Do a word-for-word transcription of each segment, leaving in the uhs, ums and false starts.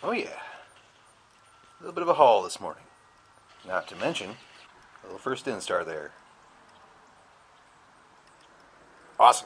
Oh yeah, a little bit of a haul this morning. Not to mention, a little first instar there. Awesome.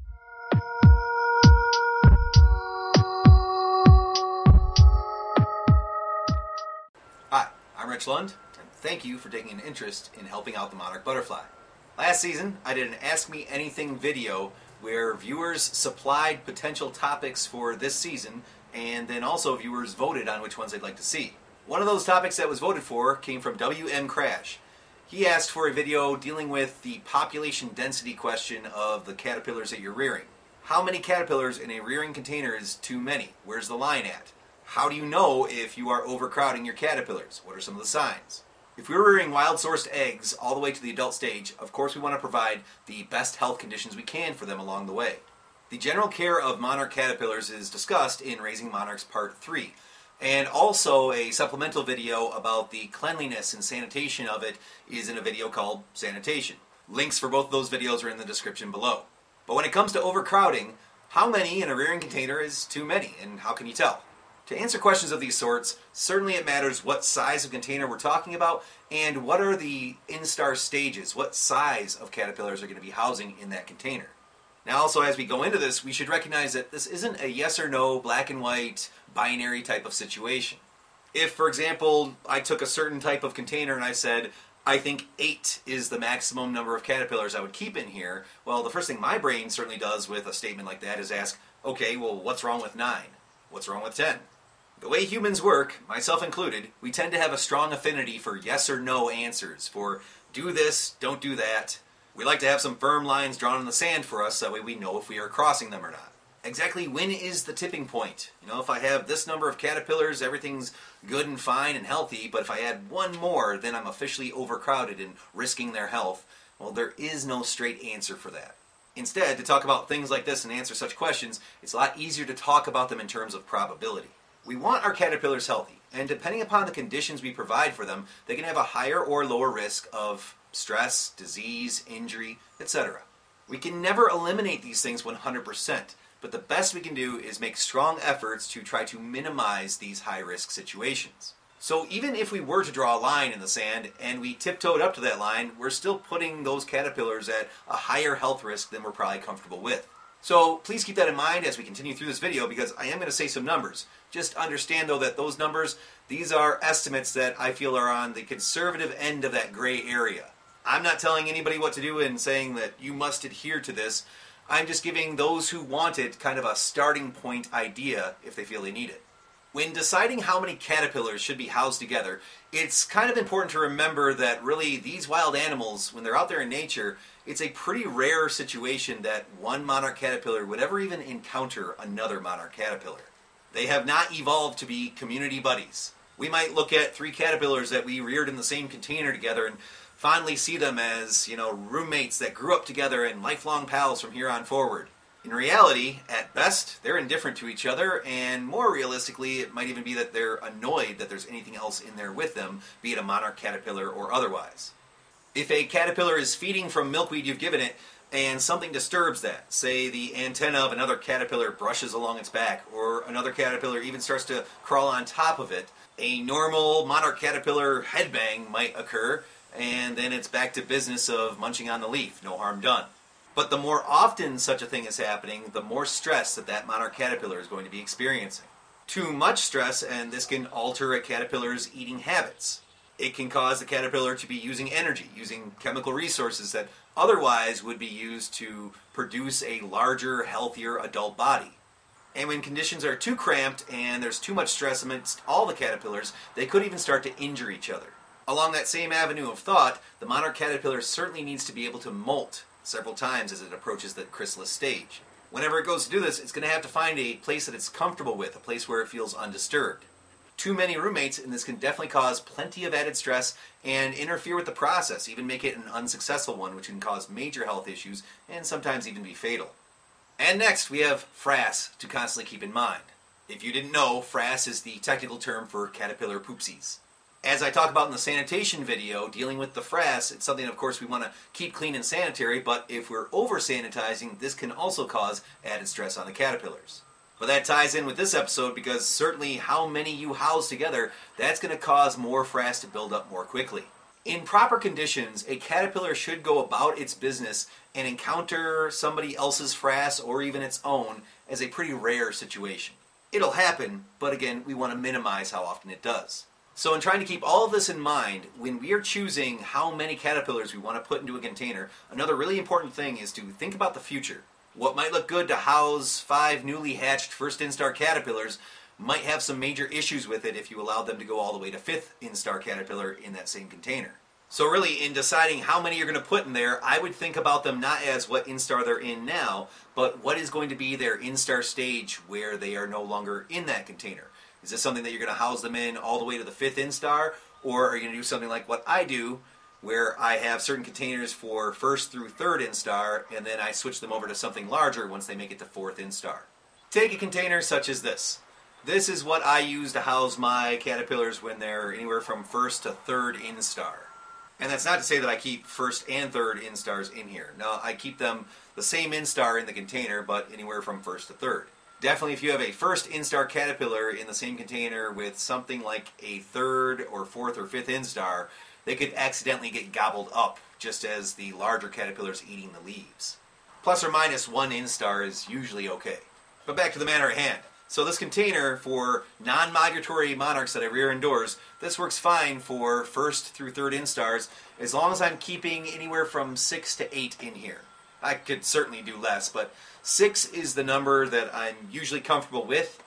Hi, I'm Rich Lund, and thank you for taking an interest in helping out the Monarch butterfly. Last season, I did an Ask Me Anything video where viewers supplied potential topics for this season, and then also viewers voted on which ones they'd like to see. One of those topics that was voted for came from W M Crash. He asked for a video dealing with the population density question of the caterpillars that you're rearing. How many caterpillars in a rearing container is too many? Where's the line at? How do you know if you are overcrowding your caterpillars? What are some of the signs? If we're rearing wild-sourced eggs all the way to the adult stage, of course we want to provide the best health conditions we can for them along the way. The general care of monarch caterpillars is discussed in Raising Monarchs Part three, and also a supplemental video about the cleanliness and sanitation of it is in a video called Sanitation. Links for both of those videos are in the description below. But when it comes to overcrowding, how many in a rearing container is too many, and how can you tell? To answer questions of these sorts, certainly it matters what size of container we're talking about and what are the instar stages, what size of caterpillars are going to be housing in that container. Now also, as we go into this, we should recognize that this isn't a yes or no, black and white, binary type of situation. If, for example, I took a certain type of container and I said, I think eight is the maximum number of caterpillars I would keep in here, well, the first thing my brain certainly does with a statement like that is ask, okay, well, what's wrong with nine? What's wrong with ten? The way humans work, myself included, we tend to have a strong affinity for yes or no answers, for do this, don't do that. We like to have some firm lines drawn in the sand for us, so that way we know if we are crossing them or not. Exactly when is the tipping point? You know, if I have this number of caterpillars, everything's good and fine and healthy, but if I add one more, then I'm officially overcrowded and risking their health. Well, there is no straight answer for that. Instead, to talk about things like this and answer such questions, it's a lot easier to talk about them in terms of probability. We want our caterpillars healthy, and depending upon the conditions we provide for them, they can have a higher or lower risk of stress, disease, injury, et cetera. We can never eliminate these things one hundred percent, but the best we can do is make strong efforts to try to minimize these high-risk situations. So even if we were to draw a line in the sand and we tiptoed up to that line, we're still putting those caterpillars at a higher health risk than we're probably comfortable with. So please keep that in mind as we continue through this video, because I am going to say some numbers. Just understand though that those numbers, these are estimates that I feel are on the conservative end of that gray area. I'm not telling anybody what to do and saying that you must adhere to this. I'm just giving those who want it kind of a starting point idea if they feel they need it. When deciding how many caterpillars should be housed together, it's kind of important to remember that really these wild animals, when they're out there in nature, it's a pretty rare situation that one monarch caterpillar would ever even encounter another monarch caterpillar. They have not evolved to be community buddies. We might look at three caterpillars that we reared in the same container together and fondly see them as, you know, roommates that grew up together and lifelong pals from here on forward. In reality, at best, they're indifferent to each other, and more realistically, it might even be that they're annoyed that there's anything else in there with them, be it a monarch caterpillar or otherwise. If a caterpillar is feeding from milkweed you've given it, and something disturbs that, say the antenna of another caterpillar brushes along its back, or another caterpillar even starts to crawl on top of it, a normal monarch caterpillar headbang might occur, and then it's back to business of munching on the leaf, no harm done. But the more often such a thing is happening, the more stress that that monarch caterpillar is going to be experiencing. Too much stress, and this can alter a caterpillar's eating habits. It can cause the caterpillar to be using energy, using chemical resources that otherwise would be used to produce a larger, healthier adult body. And when conditions are too cramped and there's too much stress amidst all the caterpillars, they could even start to injure each other. Along that same avenue of thought, the monarch caterpillar certainly needs to be able to molt several times as it approaches the chrysalis stage. Whenever it goes to do this, it's going to have to find a place that it's comfortable with, a place where it feels undisturbed. Too many roommates, and this can definitely cause plenty of added stress and interfere with the process, even make it an unsuccessful one, which can cause major health issues and sometimes even be fatal. And next, we have frass to constantly keep in mind. If you didn't know, frass is the technical term for caterpillar poopsies. As I talk about in the sanitation video, dealing with the frass, it's something, of course, we want to keep clean and sanitary, but if we're over-sanitizing, this can also cause added stress on the caterpillars. But that ties in with this episode because certainly how many you house together, that's going to cause more frass to build up more quickly. In proper conditions, a caterpillar should go about its business and encounter somebody else's frass or even its own as a pretty rare situation. It'll happen, but again, we want to minimize how often it does. So in trying to keep all of this in mind, when we are choosing how many caterpillars we want to put into a container, another really important thing is to think about the future. What might look good to house five newly hatched first instar caterpillars might have some major issues with it if you allowed them to go all the way to fifth instar caterpillar in that same container. So really, in deciding how many you're going to put in there, I would think about them not as what instar they're in now, but what is going to be their instar stage where they are no longer in that container. Is this something that you're going to house them in all the way to the fifth instar, or are you going to do something like what I do, where I have certain containers for first through third instar, and then I switch them over to something larger once they make it to fourth instar. Take a container such as this. This is what I use to house my caterpillars when they're anywhere from first to third instar. And that's not to say that I keep first and third instars in here. No, I keep them the same instar in the container, but anywhere from first to third. Definitely if you have a first instar caterpillar in the same container with something like a third or fourth or fifth instar, they could accidentally get gobbled up just as the larger caterpillars eating the leaves. Plus or minus one instar is usually okay. But back to the matter at hand. So this container for non-migratory monarchs that I rear indoors, this works fine for first through third instars as long as I'm keeping anywhere from six to eight in here. I could certainly do less, but six is the number that I'm usually comfortable with.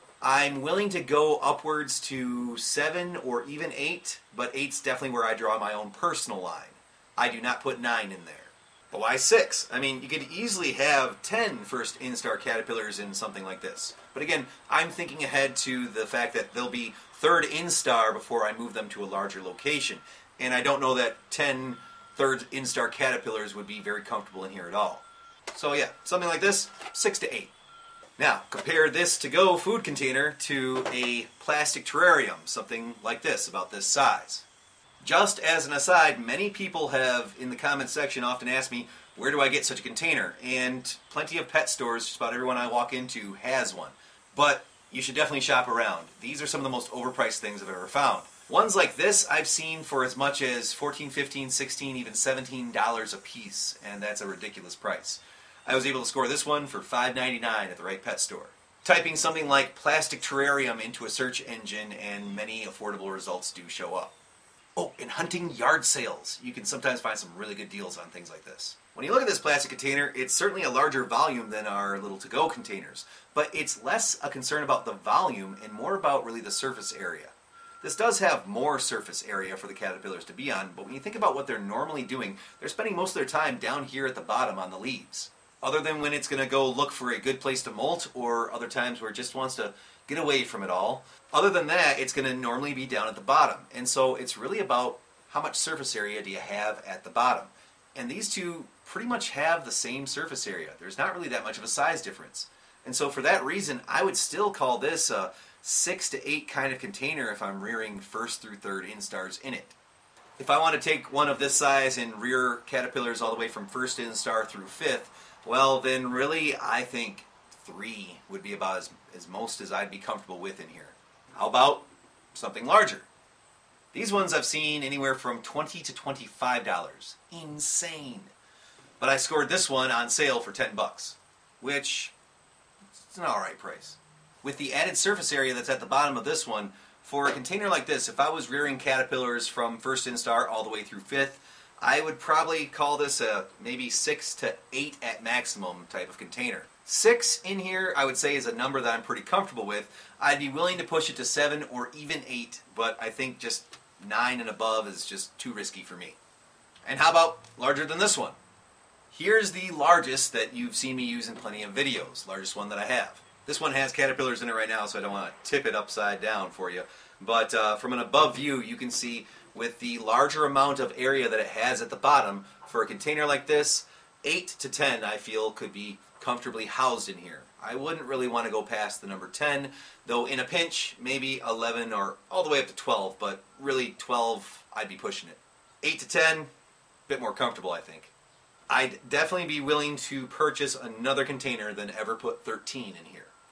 I'm willing to go upwards to seven or even eight, but eight's definitely where I draw my own personal line. I do not put nine in there. But why six? I mean, you could easily have ten first instar caterpillars in something like this. But again, I'm thinking ahead to the fact that they'll be third instar before I move them to a larger location. And I don't know that ten third instar caterpillars would be very comfortable in here at all. So yeah, something like this, six to eight. Now, compare this to-go food container to a plastic terrarium, something like this, about this size. Just as an aside, many people have, in the comments section, often asked me, where do I get such a container? And plenty of pet stores, just about everyone I walk into has one. But you should definitely shop around. These are some of the most overpriced things I've ever found. Ones like this I've seen for as much as fourteen, fifteen, sixteen, even seventeen dollars a piece, and that's a ridiculous price. I was able to score this one for five ninety-nine at the right pet store. Typing something like plastic terrarium into a search engine and many affordable results do show up. Oh, and hunting yard sales. You can sometimes find some really good deals on things like this. When you look at this plastic container, it's certainly a larger volume than our little to-go containers, but it's less a concern about the volume and more about really the surface area. This does have more surface area for the caterpillars to be on, but when you think about what they're normally doing, they're spending most of their time down here at the bottom on the leaves. Other than when it's going to go look for a good place to molt, or other times where it just wants to get away from it all. Other than that, it's going to normally be down at the bottom. And so it's really about how much surface area do you have at the bottom. And these two pretty much have the same surface area. There's not really that much of a size difference. And so for that reason, I would still call this a six to eight kind of container if I'm rearing first through third instars in it. If I want to take one of this size and rear caterpillars all the way from first instar through fifth, well, then really, I think three would be about as, as most as I'd be comfortable with in here. How about something larger? These ones I've seen anywhere from twenty to twenty-five dollars. Insane. But I scored this one on sale for ten bucks, which is an alright price. With the added surface area that's at the bottom of this one, for a container like this, if I was rearing caterpillars from first instar all the way through fifth, I would probably call this a maybe six to eight at maximum type of container. Six in here, I would say, is a number that I'm pretty comfortable with. I'd be willing to push it to seven or even eight, but I think just nine and above is just too risky for me. And how about larger than this one? Here's the largest that you've seen me use in plenty of videos, largest one that I have. This one has caterpillars in it right now, so I don't want to tip it upside down for you. But uh, from an above view, you can see with the larger amount of area that it has at the bottom, for a container like this, eight to ten I feel could be comfortably housed in here. I wouldn't really want to go past the number ten, though in a pinch, maybe eleven or all the way up to twelve, but really twelve, I'd be pushing it. eight to ten, a bit more comfortable, I think. I'd definitely be willing to purchase another container than ever put thirteen in here.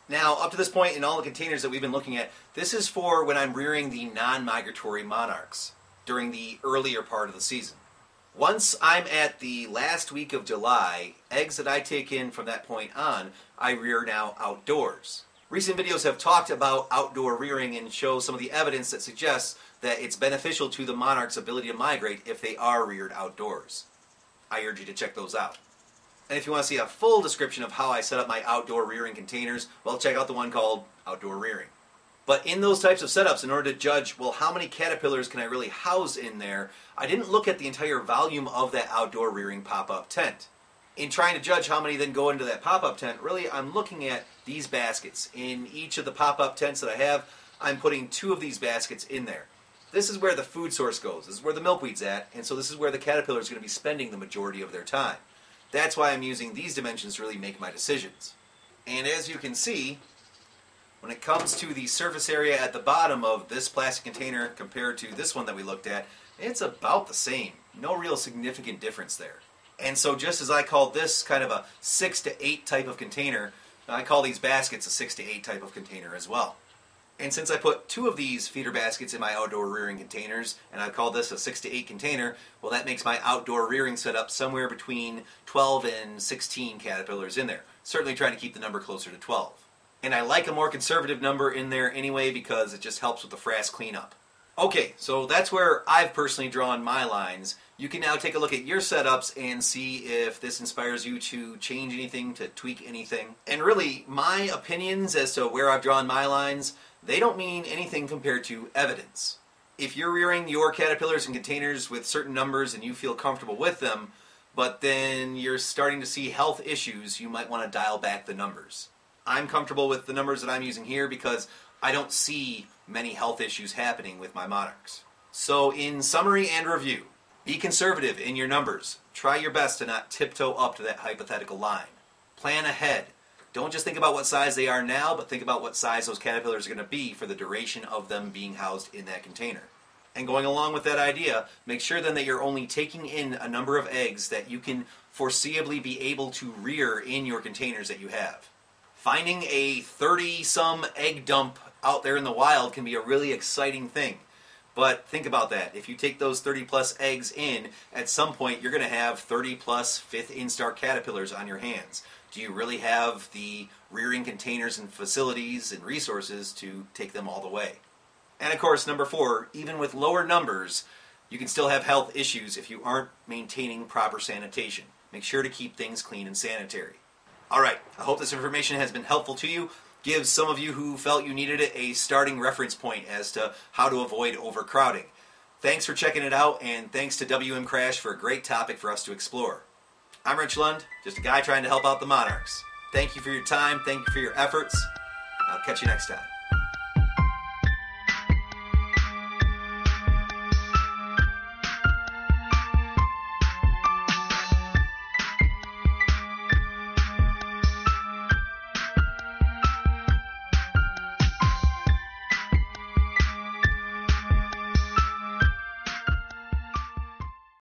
Now, up to this point in all the containers that we've been looking at, this is for when I'm rearing the non-migratory monarchs during the earlier part of the season. Once I'm at the last week of July, eggs that I take in from that point on, I rear now outdoors. Recent videos have talked about outdoor rearing and show some of the evidence that suggests that it's beneficial to the monarch's ability to migrate if they are reared outdoors. I urge you to check those out. And if you want to see a full description of how I set up my outdoor rearing containers, well, check out the one called Outdoor Rearing. But in those types of setups, in order to judge, well, how many caterpillars can I really house in there, I didn't look at the entire volume of that outdoor rearing pop-up tent. In trying to judge how many then go into that pop-up tent, really I'm looking at these baskets. In each of the pop-up tents that I have, I'm putting two of these baskets in there. This is where the food source goes. This is where the milkweed's at, and so this is where the caterpillar is going to be spending the majority of their time. That's why I'm using these dimensions to really make my decisions. And as you can see, when it comes to the surface area at the bottom of this plastic container compared to this one that we looked at, it's about the same. No real significant difference there. And so just as I called this kind of a six to eight type of container, I call these baskets a six to eight type of container as well. And since I put two of these feeder baskets in my outdoor rearing containers, and I call this a six to eight container, well, that makes my outdoor rearing setup somewhere between twelve and sixteen caterpillars in there. Certainly trying to keep the number closer to twelve. And I like a more conservative number in there anyway because it just helps with the frass cleanup. Okay, so that's where I've personally drawn my lines. You can now take a look at your setups and see if this inspires you to change anything, to tweak anything. And really, my opinions as to where I've drawn my lines, they don't mean anything compared to evidence. If you're rearing your caterpillars in containers with certain numbers and you feel comfortable with them, but then you're starting to see health issues, you might want to dial back the numbers. I'm comfortable with the numbers that I'm using here because I don't see many health issues happening with my monarchs. So in summary and review, be conservative in your numbers. Try your best to not tiptoe up to that hypothetical line. Plan ahead. Don't just think about what size they are now, but think about what size those caterpillars are going to be for the duration of them being housed in that container. And going along with that idea, make sure then that you're only taking in a number of eggs that you can foreseeably be able to rear in your containers that you have. Finding a thirty-some egg dump out there in the wild can be a really exciting thing. But think about that. If you take those thirty plus eggs in, at some point you're going to have thirty plus fifth instar caterpillars on your hands. Do you really have the rearing containers and facilities and resources to take them all the way? And of course, number four, even with lower numbers, you can still have health issues if you aren't maintaining proper sanitation. Make sure to keep things clean and sanitary. Alright, I hope this information has been helpful to you. Give some of you who felt you needed it a starting reference point as to how to avoid overcrowding. Thanks for checking it out, and thanks to W M Crash for a great topic for us to explore. I'm Rich Lund, just a guy trying to help out the monarchs. Thank you for your time, thank you for your efforts. I'll catch you next time.